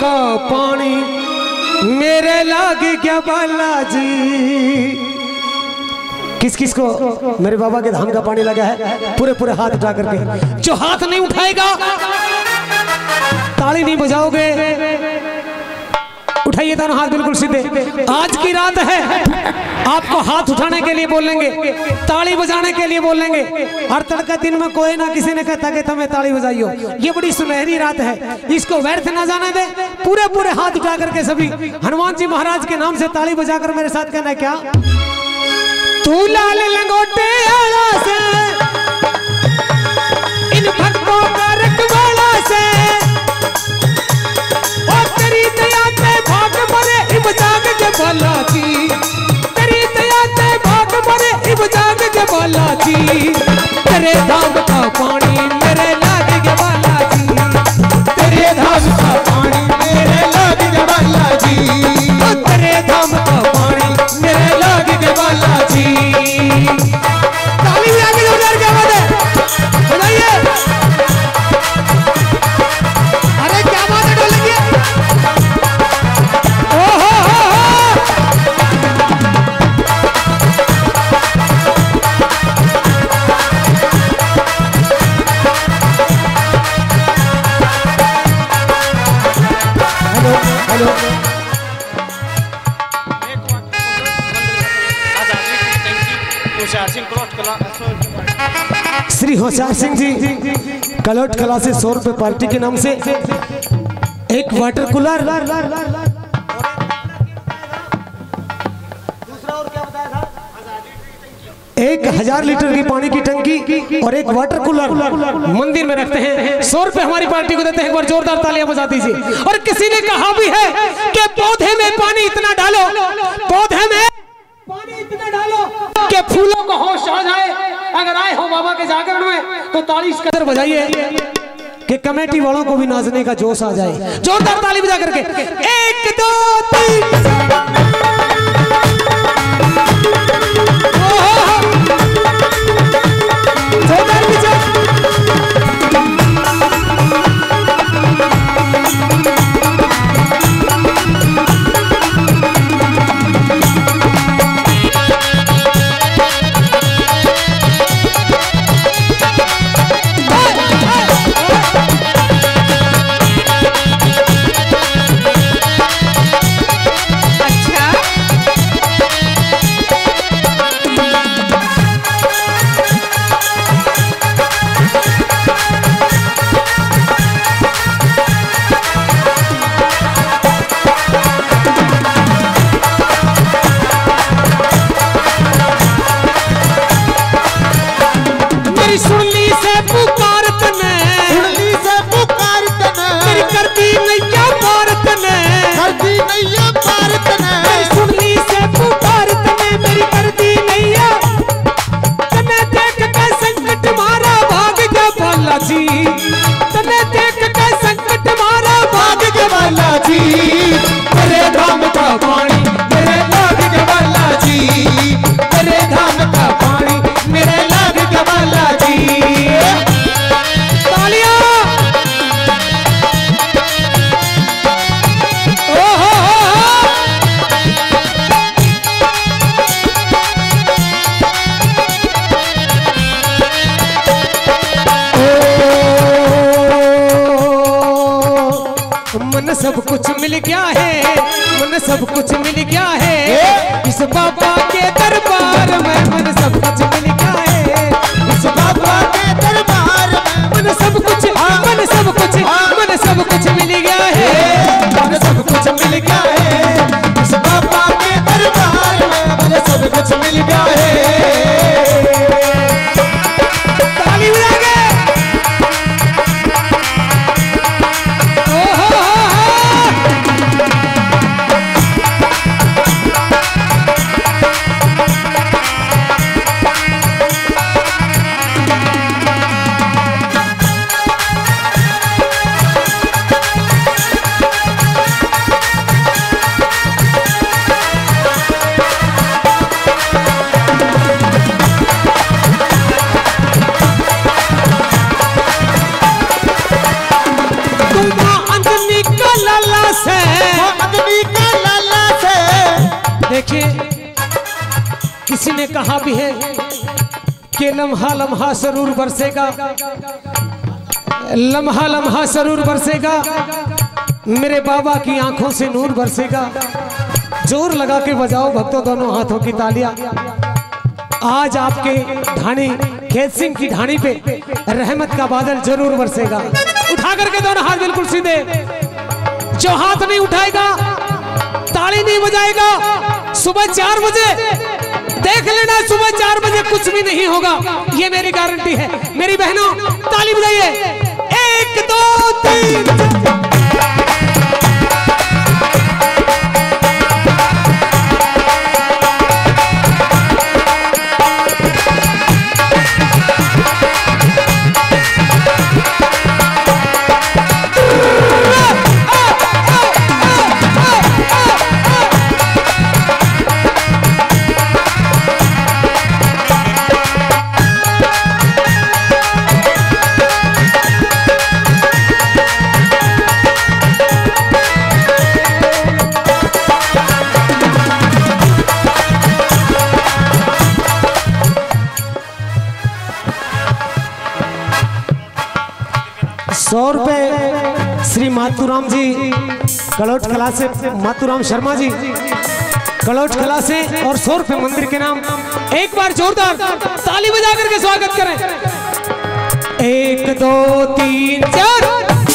का पानी मेरे लाग गया बालाजी। किस किस को मेरे बाबा के धाम का पानी लगा है? पूरे पूरे हाथ उठा करके। जो हाथ नहीं उठाएगा, ताली नहीं बजाओगे, उठाइए दोनों हाथ बिल्कुल सीधे। आज की रात है, आपको हाथ उठाने के लिए बोलेंगे, ताली बजाने के लिए बोलेंगे। हर तड़का दिन में कोई ना किसी ने कहता कि तुम्हें ताली बजाइयो। ये बड़ी सुनहरी रात है, इसको व्यर्थ ना जाने दे। पूरे पूरे हाथ उठा करके सभी हनुमान जी महाराज के नाम से ताली बजाकर मेरे साथ कहना है क्या? तू लाल लंगोटे आला से, इन भक्तों का रखवाला से, और तेरी दया ते भाग मरे इब जाग के बालाजी। तेरी दया ते भाग मरे इब जाग के बालाजी। तेरे धाम का पानी मेरे लाग के बालाजी। तेरे धाम का पानी मेरे लाग के बालाजी। तेरे धाम का पानी मेरे लाग के बालाजी। ताली भी आगे जोरदार क्या बात है, बताइए। अरे क्या बात है, ढोलकी। Hello hello. Shri Hoshiyar Singh ji clot कला से 100 रुपए पार्टी के नाम से एक वाटर कूलर, दूसरा और क्या बताया था, 1000 लीटर की पानी की टंकी और एक वाटर कूलर मंदिर में रखते हैं। 100 रुपए हमारी पार्टी को देते हैं। एक बार जोरदार तालियां बजा दीजिए। और किसी ने कहा भी है कि पौधे में पानी इतना डालो, पौधे में पानी इतना डालो कि फूलों को होश आ जाए। अगर आए हो बाबा के जागरण में तो ताली इस कदर बजाइए कि कमेटी वालों को भी नाचने का जोश आ जाए। जोरदार ताली बजा करके 1 2 3। सब कुछ मिल गया है, मन सब कुछ मिल गया है इस बाबा के दरबार में। मन सब कुछ मिल गया है इस बाबा के दरबार में। मन सब कुछ, मन सब कुछ, मन सब कुछ मिल गया है। मन सब कुछ मिल गया है इस बाबा के दरबार में। मन सब कुछ मिल गया है। ताली बजा के किसी ने कहा भी है कि लम्हा लम्हा जरूर बरसेगा, लम्हा लम्हा जरूर बरसेगा, मेरे बाबा की आंखों से नूर बरसेगा। जोर लगा के बजाओ भक्तों दोनों हाथों की तालियां। आज आपके ढाणी खेत सिंह की ढाणी पे रहमत का बादल जरूर बरसेगा। उठा करके दोनों हाथ बिल्कुल सीधे। जो हाथ नहीं उठाएगा, ताली नहीं बजाएगा, सुबह 4 बजे देख लेना, सुबह 4 बजे कुछ भी नहीं होगा, ये मेरी गारंटी है। मेरी बहनों ताली बजाइए। 1 2 3। ₹100 श्री मातूराम जी कलौट कला से, मातूराम शर्मा जी कलौट कला से, और ₹100 मंदिर के नाम। एक बार जोरदार ताली बजा करके स्वागत करें। 1 2 3 4।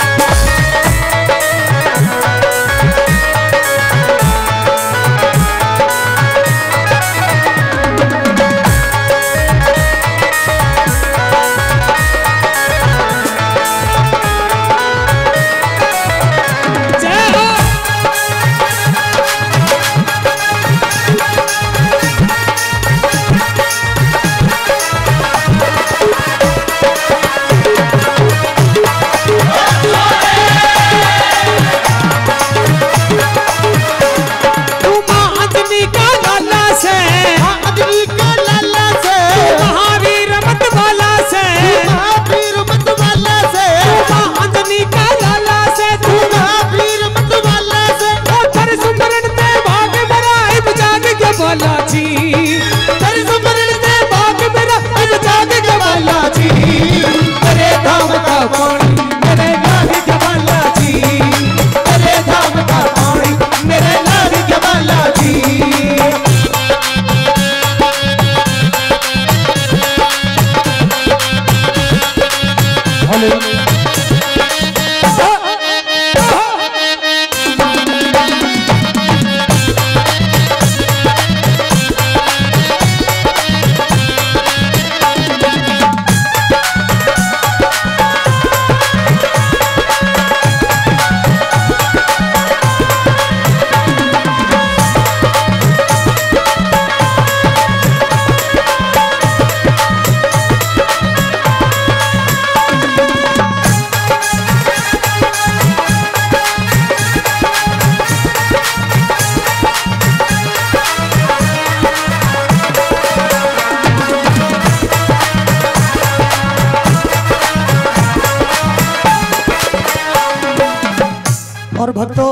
और भक्तों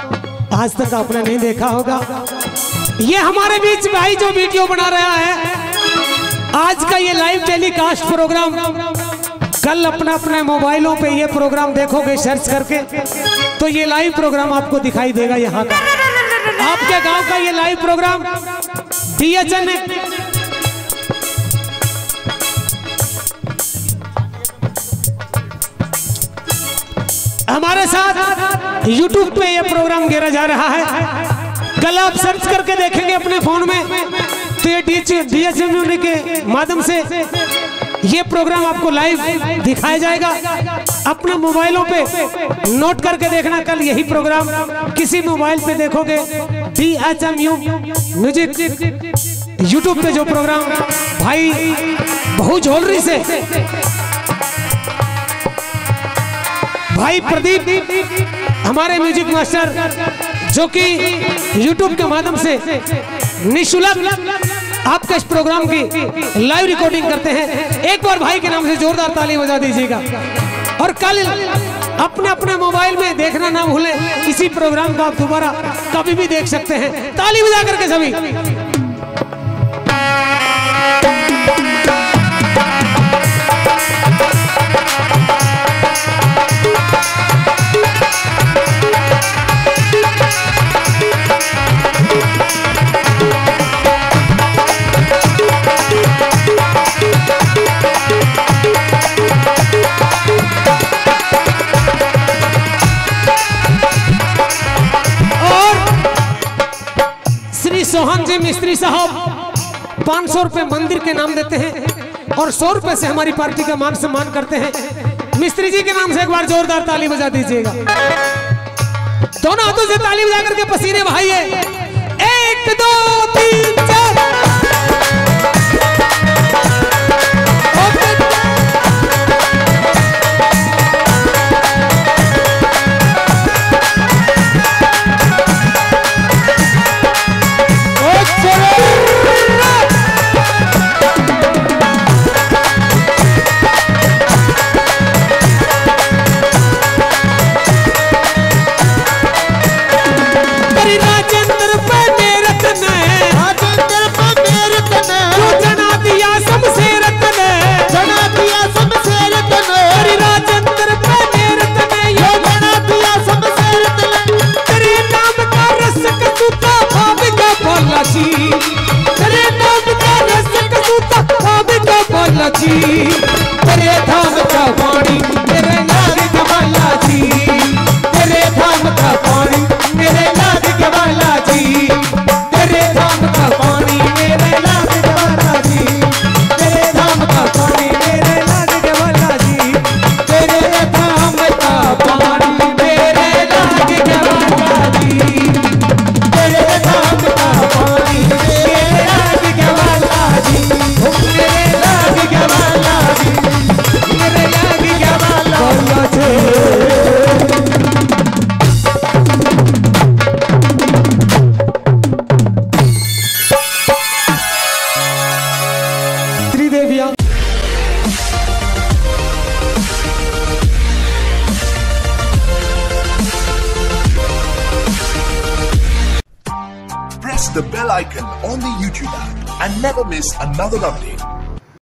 आज तक आपने नहीं देखा होगा, ये हमारे बीच भाई जो वीडियो बना रहा है, आज का ये लाइव टेलीकास्ट प्रोग्राम, कल अपने मोबाइलों पे ये प्रोग्राम देखोगे सर्च करके तो ये लाइव प्रोग्राम आपको दिखाई देगा। यहाँ का आपके गांव का ये लाइव प्रोग्राम DHN ने हमारे साथ YouTube पे ये प्रोग्राम घेरा जा रहा है। कल आप सर्च करके देखेंगे अपने फोन में तो ये DHN के माध्यम से ये प्रोग्राम आपको लाइव दिखाया जाएगा। अपने मोबाइलों पे नोट करके देखना, कल यही प्रोग्राम किसी मोबाइल पे देखोगे DHMU म्यूजिक YouTube पे जो प्रोग्राम भाई बहु झोलरी से भाई प्रदीप हमारे म्यूजिक मास्टर जो कि YouTube के माध्यम से निःशुल्क आपके इस प्रोग्राम की लाइव रिकॉर्डिंग करते हैं। एक बार भाई के नाम से जोरदार ताली बजा दीजिएगा। और कल अपने मोबाइल में देखना ना भूलें, इसी प्रोग्राम को आप दोबारा कभी भी देख सकते हैं। ताली बजा करके सभी। सोहन जी मिस्त्री साहब 500 रुपए मंदिर के नाम देते हैं और 100 रुपए से हमारी पार्टी का मान सम्मान करते हैं। मिस्त्री जी के नाम से एक बार जोरदार ताली बजा दीजिएगा। दोनों हाथों से ताली बजा करके पसीने बहाइए। 1 2 3 4। तेरे धाम का पानी मेरे लाग गवाला जी, तेरे धाम का पानी मेरे लाग गवाला जी, तेरे धाम का पानी मेरे लाग गवाला जी, तेरे धाम का पानी मेरे लाग गवाला जी, तेरे धाम का पानी मेरे लाग गवाला जी, तेरे धाम का पानी मेरे लाग गवाला जी, मेरे लाग गवाला त्रिदेविया। Press the bell icon on the YouTube app and never miss another update.